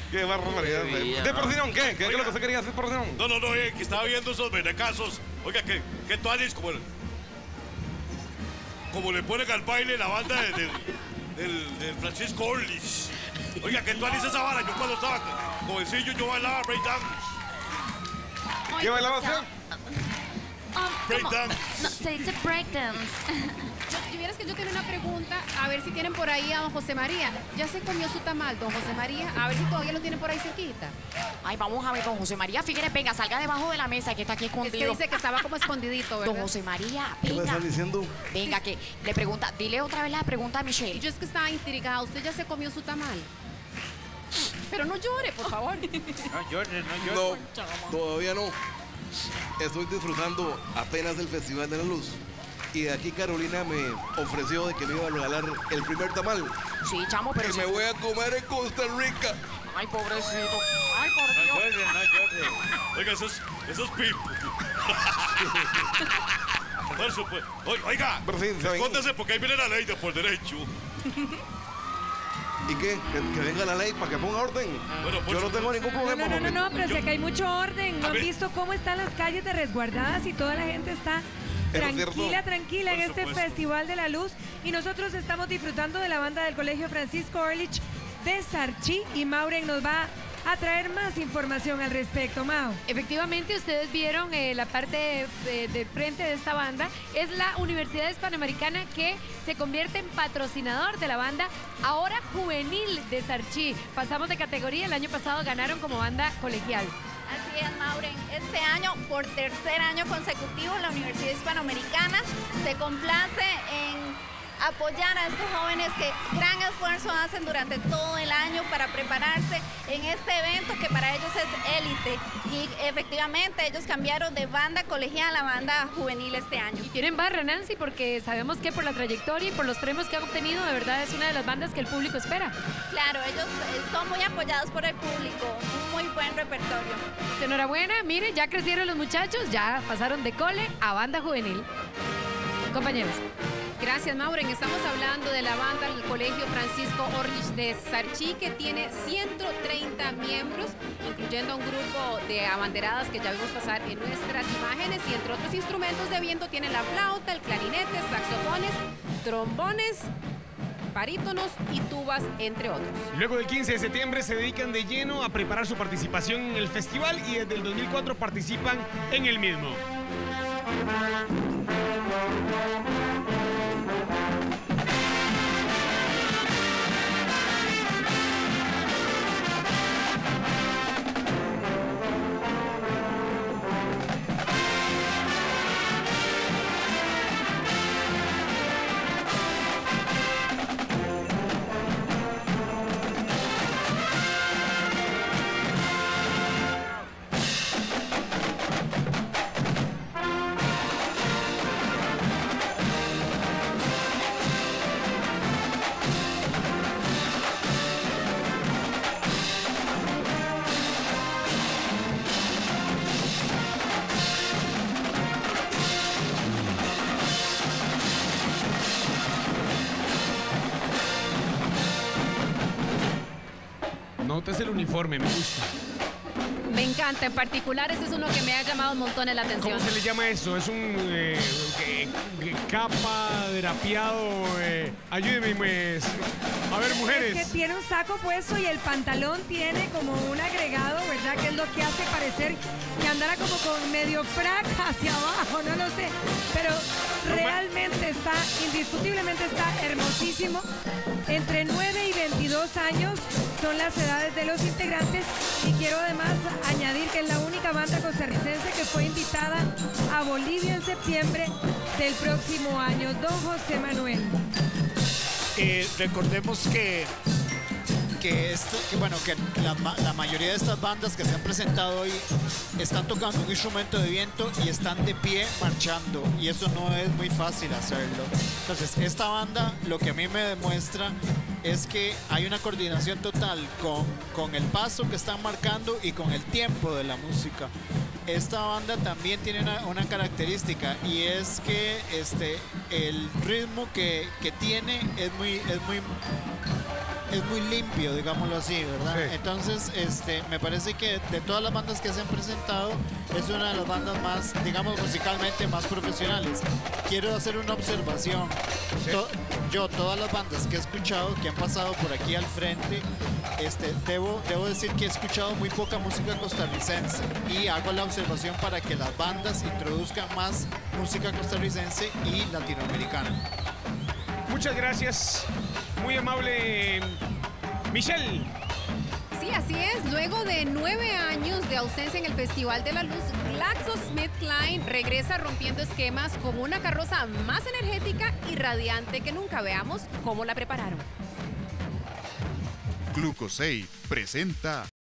Qué barbaridad. ¿De Porcinón qué? ¿Qué es lo que usted quería hacer, Porcinón? No, que estaba viendo esos menecazos. Oiga, que tú haces como le ponen al baile la banda del Francisco Orlich. Oiga, que tú haces esa vara. Yo cuando estaba jovencillo, yo bailaba breakdance. ¿Qué bailaba usted? Breakdance. No, se dice breakdance. Tuvieras que yo tengo una pregunta, a ver si tienen por ahí a don José María. Ya se comió su tamal, don José María. A ver si todavía lo tienen por ahí cerquita. Ay, vamos a ver, don José María Figueres, venga, salga debajo de la mesa que está aquí Es escondido. que dice que estaba como escondidito, ¿verdad? Don José María, ¿Qué me venga. estás diciendo? Venga, que le pregunta, dile otra vez la pregunta a Michelle. Yo es que estaba intrigada. ¿Usted ya se comió su tamal? Pero no llore, por favor. No llores. No, todavía no. Estoy disfrutando apenas del Festival de la Luz. Y de aquí Carolina me ofreció de que me iba a regalar el primer tamal. Sí, chamo, pero Que me voy a comer en Costa Rica. Ay, pobrecito. Ay, por Dios. No llores. Oiga, esos pipos. Por supuesto. Oiga, Pero sí, se ven. escóndase porque ahí viene la ley de por derecho. ¿Y qué? Que venga la ley para que ponga orden. Bueno, Yo no tengo ningún problema. mami. No, pero sé que hay mucho orden. ¿No A han ver. visto cómo están las calles de resguardadas y toda la gente está Eso es cierto. tranquila en Por este supuesto. Festival de la Luz? Y nosotros estamos disfrutando de la banda del Colegio Francisco Orlich de Sarchí y Mauren nos va a traer más información al respecto, Mau. Efectivamente, ustedes vieron la parte de frente de esta banda. Es la Universidad Hispanoamericana que se convierte en patrocinador de la banda ahora juvenil de Sarchí. Pasamos de categoría, el año pasado ganaron como banda colegial. Así es, Mauren. Este año, por tercer año consecutivo, la Universidad Hispanoamericana se complace en apoyar a estos jóvenes que gran esfuerzo hacen durante todo el año para prepararse en este evento que para ellos es élite. Y efectivamente ellos cambiaron de banda colegial a banda juvenil este año. Y tienen barra, Nancy, porque sabemos que por la trayectoria y por los premios que han obtenido, de verdad es una de las bandas que el público espera. Claro, ellos son muy apoyados por el público, un muy buen repertorio. Pues enhorabuena, mire, ya crecieron los muchachos, ya pasaron de cole a banda juvenil. Compañeros. Gracias, Mauren. Estamos hablando de la banda del Colegio Francisco Orlich de Sarchí, que tiene 130 miembros, incluyendo un grupo de abanderadas que ya vimos pasar en nuestras imágenes, y entre otros instrumentos de viento tienen la flauta, el clarinete, saxofones, trombones, barítonos y tubas, entre otros. Luego del 15 de septiembre se dedican de lleno a preparar su participación en el festival y desde el 2004 participan en el mismo. Notes el uniforme, me gusta. Me encanta, en particular este es uno que me ha llamado un montón la atención. ¿Cómo se le llama eso? Es un capa drapeado. Ayúdeme, pues. A ver, mujeres. Es que tiene un saco puesto y el pantalón tiene como un agregado, ¿verdad? Que es lo que hace parecer que andara como con medio frac hacia abajo, no lo sé. Pero realmente está, indiscutiblemente está hermosísimo. Entre 9 y 22 años son las edades de los integrantes y quiero además añadir que es la única banda costarricense que fue invitada a Bolivia en septiembre del próximo año. Don José Manuel. Recordemos que la mayoría de estas bandas que se han presentado hoy están tocando un instrumento de viento y están de pie marchando, y eso no es muy fácil hacerlo. Entonces esta banda lo que a mí me demuestra es que hay una coordinación total con el paso que están marcando y con el tiempo de la música. Esta banda también tiene una característica, y es que el ritmo que tiene es muy es muy limpio, digámoslo así, ¿verdad? Sí. Entonces, me parece que de todas las bandas que se han presentado, es una de las bandas más, digamos, musicalmente más profesionales. Quiero hacer una observación. Sí. Todas las bandas que he escuchado, que han pasado por aquí al frente, debo decir que he escuchado muy poca música costarricense y hago la observación para que las bandas introduzcan más música costarricense y latinoamericana. Muchas gracias. Muy amable, Michelle. Sí, así es. Luego de 9 años de ausencia en el Festival de la Luz, GlaxoSmithKline regresa rompiendo esquemas con una carroza más energética y radiante que nunca. Veamos cómo la prepararon. Glucosave presenta